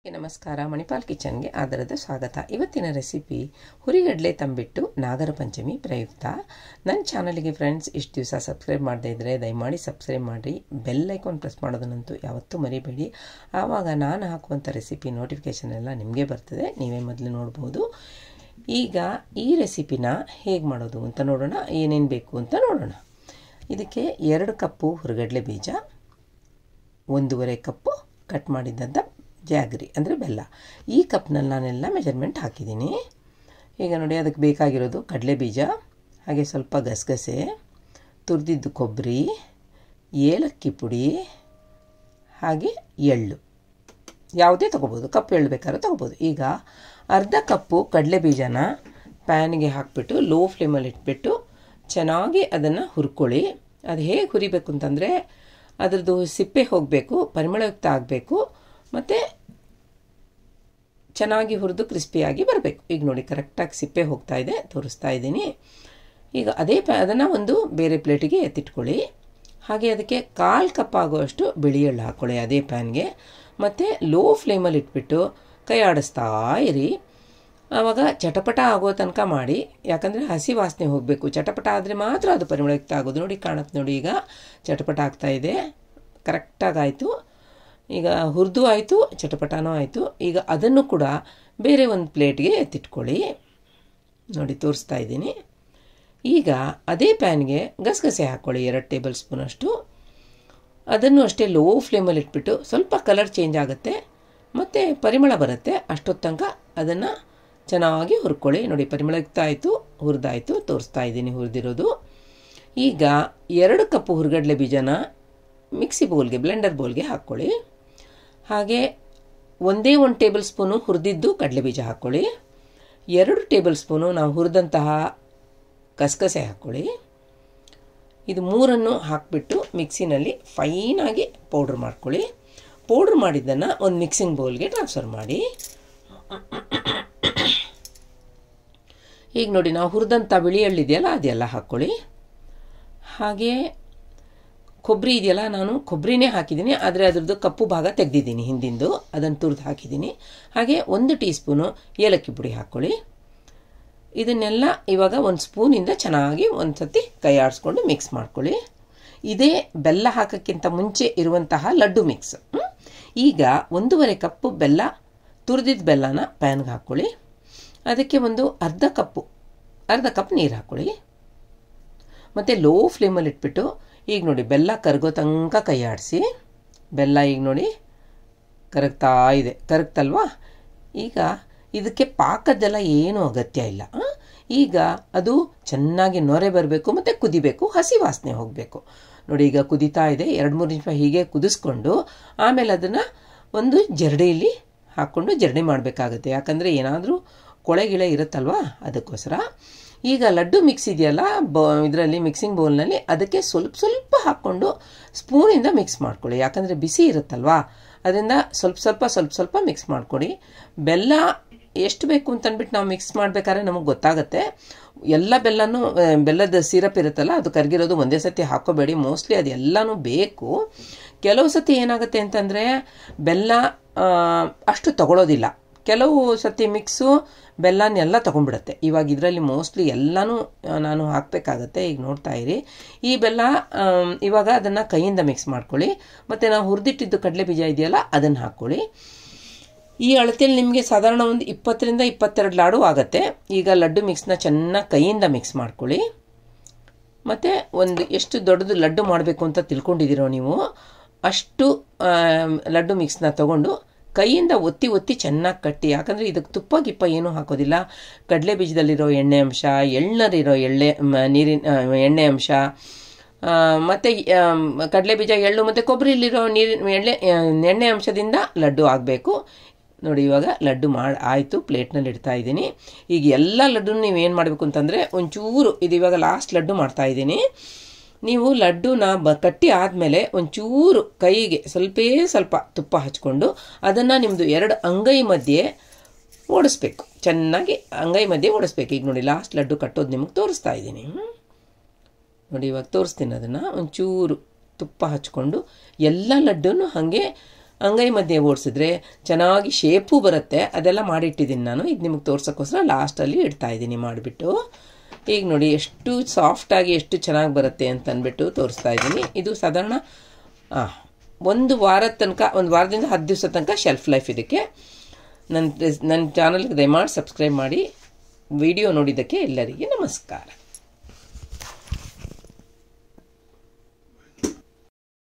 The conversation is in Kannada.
ನಮಸ್ಕಾರ. ಮಣಿಪಾಲ್ ಕಿಚನ್ಗೆ ಆದರದ ಸ್ವಾಗತ. ಇವತ್ತಿನ ರೆಸಿಪಿ ಹುರಿಗಡಲೆ ತಂಬಿಟ್ಟು ನಾಗರ ಪಂಚಮಿ ಪ್ರಯುಕ್ತ. ನನ್ನ ಚಾನಲ್ಗೆ ಫ್ರೆಂಡ್ಸ್ ಇಷ್ಟು ದಿವಸ ಸಬ್ಸ್ಕ್ರೈಬ್ ಮಾಡದೇ ಇದ್ದರೆ ದಯಮಾಡಿ ಸಬ್ಸ್ಕ್ರೈಬ್ ಮಾಡಿ, ಬೆಲ್ ಐಕಾನ್ ಪ್ರೆಸ್ ಮಾಡೋದನ್ನಂತೂ ಯಾವತ್ತೂ ಮರಿಬೇಡಿ. ಆವಾಗ ನಾನು ಹಾಕುವಂಥ ರೆಸಿಪಿ ನೋಟಿಫಿಕೇಷನ್ ಎಲ್ಲ ನಿಮಗೆ ಬರ್ತದೆ, ನೀವೇ ಮೊದಲು ನೋಡ್ಬೋದು. ಈಗ ಈ ರೆಸಿಪಿನ ಹೇಗೆ ಮಾಡೋದು ಅಂತ ನೋಡೋಣ, ಏನೇನು ಬೇಕು ಅಂತ ನೋಡೋಣ. ಇದಕ್ಕೆ 2 ಕಪ್ಪು ಹುರಿಗಡಲೆ ಬೀಜ, 1.5 ಕಪ್ಪು ಕಟ್ ಮಾಡಿದ್ದಂಥ ಜಾಗರಿ ಅಂದರೆ ಬೆಲ್ಲ. ಈ ಕಪ್ನಲ್ಲಿ ನಾನೆಲ್ಲ ಮೆಜರ್ಮೆಂಟ್ ಹಾಕಿದ್ದೀನಿ. ಈಗ ನೋಡಿ, ಅದಕ್ಕೆ ಬೇಕಾಗಿರೋದು ಕಡಲೆ ಬೀಜ, ಹಾಗೆ ಸ್ವಲ್ಪ ಗಸಗಸೆ, ತುರಿದಿದ್ದು ಕೊಬ್ಬರಿ, ಏಲಕ್ಕಿ ಪುಡಿ, ಹಾಗೆ ಎಳ್ಳು. ಯಾವುದೇ ತೊಗೋಬೋದು, ಕಪ್ಪು ಎಳ್ಳು ಬೇಕಾದ್ರೂ ತೊಗೋಬೋದು. ಈಗ ಅರ್ಧ ಕಪ್ಪು ಕಡಲೆ ಬೀಜನ ಪ್ಯಾನಿಗೆ ಹಾಕಿಬಿಟ್ಟು ಲೋ ಫ್ಲೇಮಲ್ಲಿ ಇಟ್ಬಿಟ್ಟು ಚೆನ್ನಾಗಿ ಅದನ್ನು ಹುರ್ಕೊಳ್ಳಿ. ಅದು ಹೇಗೆ ಹುರಿಬೇಕು ಅಂತಂದರೆ, ಅದರದ್ದು ಸಿಪ್ಪೆ ಹೋಗಬೇಕು, ಪರಿಮಳಯುಕ್ತ ಆಗಬೇಕು, ಮತ್ತು ಚೆನ್ನಾಗಿ ಹುರಿದು ಕ್ರಿಸ್ಪಿಯಾಗಿ ಬರಬೇಕು. ಈಗ ನೋಡಿ, ಕರೆಕ್ಟಾಗಿ ಸಿಪ್ಪೆ ಹೋಗ್ತಾ ಇದೆ, ತೋರಿಸ್ತಾ ಇದ್ದೀನಿ. ಈಗ ಅದನ್ನು ಒಂದು ಬೇರೆ ಪ್ಲೇಟಿಗೆ ಎತ್ತಿಟ್ಕೊಳ್ಳಿ. ಹಾಗೆ ಅದಕ್ಕೆ 1/4 ಕಪ್ ಆಗುವಷ್ಟು ಬಿಳಿ ಎಳ್ಳು ಹಾಕ್ಕೊಳ್ಳಿ ಅದೇ ಪ್ಯಾನ್ಗೆ. ಮತ್ತು ಲೋ ಫ್ಲೇಮಲ್ಲಿ ಇಟ್ಬಿಟ್ಟು ಕೈ ಆಡಿಸ್ತಾ ಇರಿ. ಆವಾಗ ಚಟಪಟ ಆಗೋ ತನಕ ಮಾಡಿ, ಯಾಕಂದರೆ ಹಸಿ ವಾಸನೆ ಹೋಗಬೇಕು. ಚಟಪಟ ಆದರೆ ಮಾತ್ರ ಅದು ಪರಿಮಳಯುಕ್ತ ಆಗೋದು. ನೋಡಿ, ಕಾಣುತ್ತೆ ನೋಡಿ, ಈಗ ಚಟಪಟ ಆಗ್ತಾಯಿದೆ, ಕರೆಕ್ಟಾಗಾಯಿತು. ಈಗ ಹುರಿದು ಆಯಿತು, ಚಟಪಟನೂ ಆಯಿತು. ಈಗ ಅದನ್ನು ಕೂಡ ಬೇರೆ ಒಂದು ಪ್ಲೇಟ್ಗೆ ಎತ್ತಿಟ್ಕೊಳ್ಳಿ. ನೋಡಿ, ತೋರಿಸ್ತಾ ಇದ್ದೀನಿ. ಈಗ ಅದೇ ಪ್ಯಾನ್ಗೆ ಗಸಗಸೆ ಹಾಕ್ಕೊಳ್ಳಿ, 2 ಟೇಬಲ್ ಸ್ಪೂನಷ್ಟು. ಅದನ್ನು ಅಷ್ಟೇ ಲೋ ಫ್ಲೇಮಲ್ಲಿ ಇಟ್ಬಿಟ್ಟು ಸ್ವಲ್ಪ ಕಲರ್ ಚೇಂಜ್ ಆಗುತ್ತೆ ಮತ್ತು ಪರಿಮಳ ಬರುತ್ತೆ, ಅಷ್ಟೊತ್ತು ತನಕ ಅದನ್ನು ಚೆನ್ನಾಗಿ ಹುರ್ಕೊಳ್ಳಿ. ನೋಡಿ, ಪರಿಮಳಯುಕ್ತ ಆಯಿತು, ಹುರಿದಾಯಿತು, ತೋರಿಸ್ತಾ ಇದ್ದೀನಿ ಹುರಿದಿರೋದು. ಈಗ 2 ಕಪ್ಪು ಹುರಿಗಡಲೆ ಬೀಜನ ಮಿಕ್ಸಿ ಬೌಲ್ಗೆ, ಬ್ಲೆಂಡರ್ ಬೌಲ್ಗೆ ಹಾಕ್ಕೊಳ್ಳಿ. ಹಾಗೆ 1 ಟೇಬಲ್ ಸ್ಪೂನು ಹುರಿದಿದ್ದು ಕಡಲೆ ಬೀಜ ಹಾಕ್ಕೊಳ್ಳಿ. 2 ಟೇಬಲ್ ಸ್ಪೂನು ನಾವು ಹುರಿದಂತಹ ಗಸಗಸೆ ಹಾಕ್ಕೊಳ್ಳಿ. ಇದು 3 ಹಾಕಿಬಿಟ್ಟು ಮಿಕ್ಸಿನಲ್ಲಿ ಫೈನಾಗಿ ಪೌಡ್ರ್ ಮಾಡ್ಕೊಳ್ಳಿ. ಪೌಡ್ರ್ ಮಾಡಿದ್ದನ್ನು ಒಂದು ಮಿಕ್ಸಿಂಗ್ ಬೌಲ್ಗೆ ಟ್ರಾನ್ಸ್ಫರ್ ಮಾಡಿ. ಈಗ ನೋಡಿ, ನಾವು ಹುರಿದಂಥ ಬಿಳಿ ಎಳ್ಳು ಇದೆಯಲ್ಲ, ಅದೆಲ್ಲ ಹಾಕ್ಕೊಳ್ಳಿ. ಹಾಗೆ ಕೊಬ್ಬರಿ ಇದೆಯಲ್ಲ, ನಾನು ಕೊಬ್ಬರಿನೇ ಹಾಕಿದ್ದೀನಿ, ಆದರೆ ಅದರದ್ದು ಕಪ್ಪು ಭಾಗ ತೆಗೆದಿದ್ದೀನಿ ಹಿಂದಿಂದು, ಅದನ್ನು ತುರಿದು ಹಾಕಿದ್ದೀನಿ. ಹಾಗೆ 1 ಟೀ ಸ್ಪೂನು ಏಲಕ್ಕಿ ಪುಡಿ ಹಾಕ್ಕೊಳ್ಳಿ. ಇದನ್ನೆಲ್ಲ ಇವಾಗ 1 ಸ್ಪೂನಿಂದ ಚೆನ್ನಾಗಿ ಒಂದು ಸತಿ ಕೈ ಆಡಿಸ್ಕೊಂಡು ಮಿಕ್ಸ್ ಮಾಡ್ಕೊಳ್ಳಿ. ಇದೇ ಬೆಲ್ಲ ಹಾಕೋಕ್ಕಿಂತ ಮುಂಚೆ ಇರುವಂತಹ ಲಡ್ಡು ಮಿಕ್ಸ್. ಈಗ 1.5 ಕಪ್ಪು ಬೆಲ್ಲ, ತುರಿದಿದ್ದ ಬೆಲ್ಲನ ಪ್ಯಾನ್ಗೆ ಹಾಕ್ಕೊಳ್ಳಿ. ಅದಕ್ಕೆ ಒಂದು ಅರ್ಧ ಕಪ್ ನೀರು ಹಾಕ್ಕೊಳ್ಳಿ. ಮತ್ತು ಲೋ ಫ್ಲೇಮಲ್ಲಿ ಇಟ್ಬಿಟ್ಟು ಈಗ ನೋಡಿ, ಬೆಲ್ಲ ಕರಗೋ ತನಕ ಕೈ ಆಡಿಸಿ. ಬೆಲ್ಲ ಈಗ ನೋಡಿ ಕರಗ್ತಾ ಇದೆ, ಕರಗ್ತಲ್ವಾ? ಈಗ ಇದಕ್ಕೆ ಪಾಕದ್ದೆಲ್ಲ ಏನೂ ಅಗತ್ಯ ಇಲ್ಲ. ಈಗ ಅದು ಚೆನ್ನಾಗಿ ನೊರೆ ಬರಬೇಕು ಮತ್ತು ಕುದಿಬೇಕು, ಹಸಿ ವಾಸನೆ ಹೋಗಬೇಕು. ನೋಡಿ, ಈಗ ಕುದೀತಾ ಇದೆ. 2-3 ನಿಮಿಷ ಹೀಗೆ ಕುದಿಸ್ಕೊಂಡು ಆಮೇಲೆ ಅದನ್ನು ಒಂದು ಜರಡಿಯಲ್ಲಿ ಹಾಕ್ಕೊಂಡು ಜರಡಿ ಮಾಡಬೇಕಾಗುತ್ತೆ, ಯಾಕಂದರೆ ಏನಾದರೂ ಕೊಳೆಗಿಳೆ ಇರುತ್ತಲ್ವಾ, ಅದಕ್ಕೋಸ್ಕರ. ಈಗ ಲಡ್ಡು ಮಿಕ್ಸ್ ಇದೆಯಲ್ಲ ಇದರಲ್ಲಿ ಮಿಕ್ಸಿಂಗ್ ಬೌಲ್ನಲ್ಲಿ, ಅದಕ್ಕೆ ಸ್ವಲ್ಪ ಹಾಕ್ಕೊಂಡು ಸ್ಪೂನಿಂದ ಮಿಕ್ಸ್ ಮಾಡ್ಕೊಳ್ಳಿ, ಯಾಕಂದರೆ ಬಿಸಿ ಇರುತ್ತಲ್ವಾ, ಅದರಿಂದ ಸ್ವಲ್ಪ ಮಿಕ್ಸ್ ಮಾಡ್ಕೊಳ್ಳಿ. ಬೆಲ್ಲ ಎಷ್ಟು ಬೇಕು ಅಂತಂದ್ಬಿಟ್ಟು ನಾವು ಮಿಕ್ಸ್ ಮಾಡಬೇಕಾದ್ರೆ ನಮಗೆ ಗೊತ್ತಾಗುತ್ತೆ. ಎಲ್ಲ ಬೆಲ್ಲದ ಸಿರಪ್ ಇರುತ್ತಲ್ಲ, ಅದು ಕರಗಿರೋದು ಒಂದೇ ಸತಿ ಹಾಕೋಬೇಡಿ, ಮೋಸ್ಟ್ಲಿ ಅದೆಲ್ಲನೂ ಬೇಕು. ಕೆಲವು ಸತಿ ಏನಾಗುತ್ತೆ ಅಂತಂದರೆ ಬೆಲ್ಲ ಅಷ್ಟು ತಗೊಳ್ಳೋದಿಲ್ಲ, ಕೆಲವು ಸತಿ ಮಿಕ್ಸು ಬೆಲ್ಲನೆಲ್ಲ ತೊಗೊಂಡ್ಬಿಡುತ್ತೆ. ಇವಾಗ ಇದರಲ್ಲಿ ಮೋಸ್ಟ್ಲಿ ಎಲ್ಲನೂ ನಾನು ಹಾಕಬೇಕಾಗತ್ತೆ. ಈಗ ನೋಡ್ತಾ ಇರಿ, ಈ ಬೆಲ್ಲ ಇವಾಗ ಅದನ್ನು ಕೈಯಿಂದ ಮಿಕ್ಸ್ ಮಾಡ್ಕೊಳ್ಳಿ. ಮತ್ತು ನಾವು ಹುರಿದಿಟ್ಟಿದ್ದು ಕಡಲೆ ಬೀಜ ಇದೆಯಲ್ಲ, ಅದನ್ನು ಹಾಕ್ಕೊಳ್ಳಿ. ಈ ಅಳತೆಯಲ್ಲಿ ನಿಮಗೆ ಸಾಧಾರಣ ಒಂದು 20ರಿಂದ 22 ಲಾಡು ಆಗುತ್ತೆ. ಈಗ ಲಡ್ಡು ಮಿಕ್ಸ್ನ ಚೆನ್ನಾಗಿ ಕೈಯಿಂದ ಮಿಕ್ಸ್ ಮಾಡ್ಕೊಳ್ಳಿ. ಮತ್ತು ಎಷ್ಟು ದೊಡ್ಡದು ಲಡ್ಡು ಮಾಡಬೇಕು ಅಂತ ತಿಳ್ಕೊಂಡಿದ್ದೀರೋ ನೀವು, ಅಷ್ಟು ಲಡ್ಡು ಮಿಕ್ಸ್ನ ತೊಗೊಂಡು ಕೈಯಿಂದ ಒತ್ತಿ ಚೆನ್ನಾಗಿ ಕಟ್ಟಿ. ಯಾಕಂದರೆ ಇದಕ್ಕೆ ತುಪ್ಪ ಗಿಪ್ಪ ಏನೂ ಹಾಕೋದಿಲ್ಲ. ಕಡಲೆ ಬೀಜದಲ್ಲಿರೋ ಎಣ್ಣೆ ಅಂಶ, ಎಳ್ಳರಿರೋ ಎಣ್ಣೆ ಅಂಶ, ಮತ್ತು ಕಡಲೆ ಬೀಜ, ಎಳ್ಳು ಮತ್ತು ಕೊಬ್ಬರಿಲಿರೋ ಎಣ್ಣೆ ಅಂಶದಿಂದ ಲಡ್ಡು ಆಗಬೇಕು. ನೋಡಿ, ಇವಾಗ ಲಡ್ಡು ಆಯಿತು, ಪ್ಲೇಟ್ನಲ್ಲಿ ಇಡ್ತಾ ಇದ್ದೀನಿ. ಈಗ ಎಲ್ಲ ಲಡ್ಡು ನೀವೇನು ಮಾಡಬೇಕು ಅಂತಂದರೆ, ಒಂಚೂರು ಇದು ಇವಾಗ ಲಾಸ್ಟ್ ಲಡ್ಡು ಮಾಡ್ತಾಯಿದ್ದೀನಿ. ನೀವು ಲಡ್ಡುನ ಕಟ್ಟಿ ಆದಮೇಲೆ ಒಂಚೂರು ಕೈಗೆ ಸ್ವಲ್ಪ ತುಪ್ಪ ಹಚ್ಕೊಂಡು ಅದನ್ನು ನಿಮ್ಮದು 2 ಅಂಗೈ ಮಧ್ಯೆ ಓಡಿಸ್ಬೇಕು, ಚೆನ್ನಾಗಿ ಅಂಗೈ ಮಧ್ಯೆ ಓಡಿಸ್ಬೇಕು. ಈಗ ನೋಡಿ, ಲಾಸ್ಟ್ ಲಡ್ಡು ಕಟ್ಟೋದು ನಿಮಗೆ ತೋರಿಸ್ತಾ ಇದ್ದೀನಿ. ನೋಡಿ, ಇವಾಗ ತೋರಿಸ್ತೀನಿ. ಅದನ್ನು ಒಂಚೂರು ತುಪ್ಪ ಹಚ್ಕೊಂಡು ಎಲ್ಲ ಲಡ್ಡೂ ಹಾಗೆ ಅಂಗೈ ಮಧ್ಯೆ ಓಡಿಸಿದ್ರೆ ಚೆನ್ನಾಗಿ ಶೇಪು ಬರುತ್ತೆ. ಅದೆಲ್ಲ ಮಾಡಿಟ್ಟಿದ್ದೀನಿ ನಾನು. ಇದು ನಿಮಗೆ ತೋರ್ಸೋಕ್ಕೋಸ್ಕರ ಲಾಸ್ಟಲ್ಲಿ ಇಡ್ತಾ ಇದ್ದೀನಿ ಮಾಡಿಬಿಟ್ಟು. ಈಗ ನೋಡಿ ಎಷ್ಟು ಸಾಫ್ಟಾಗಿ ಎಷ್ಟು ಚೆನ್ನಾಗಿ ಬರುತ್ತೆ ಅಂತ ಅಂದ್ಬಿಟ್ಟು ತೋರಿಸ್ತಾ ಇದ್ದೀನಿ. ಇದು ಸಾಧಾರಣ ಒಂದು ವಾರದ ತನಕ, ಒಂದು ವಾರದಿಂದ 10 ದಿವಸ ತನಕ ಶೆಲ್ಫ್ ಲೈಫ್ ಇದಕ್ಕೆ. ನನ್ನ ಚಾನಲ್ಗೆ ದಯಮಾಡಿ ಸಬ್ಸ್ಕ್ರೈಬ್ ಮಾಡಿ. ವಿಡಿಯೋ ನೋಡಿದ್ದಕ್ಕೆ ಎಲ್ಲರಿಗೆ ನಮಸ್ಕಾರ.